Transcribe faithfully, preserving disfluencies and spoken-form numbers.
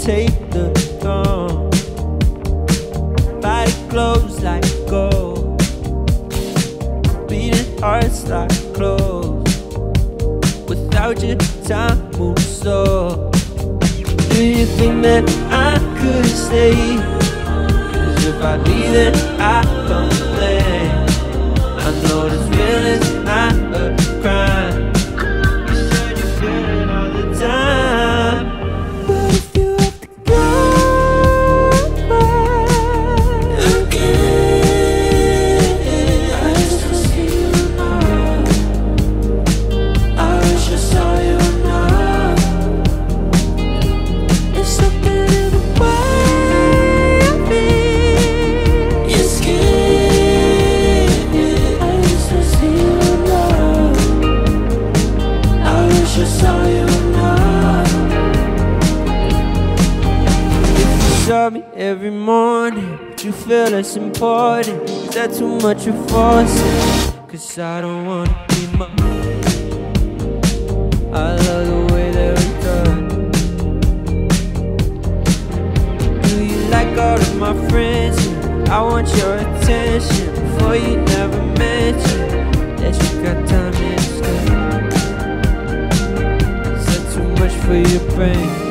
take the throne. Body glows like gold, beating hearts like clothes. Without you, time moves slow. Do you think that I could stay? Cause if I leave then I complain. I know this feeling's not a crime. You said you feel it all the time. But if you have to go again, I just don't see you now. I wish I saw you now. It's something in the way I feel your skin. I just don't see you now. I wish I saw you now. If you saw me every morning, would you feel it's important? Is that too much you're forcing? Cause I don't wanna be my. I love the way that we touch. Do you like all of my friends? I want your attention before you never mention that you got time to stay. Is that too much for your brain?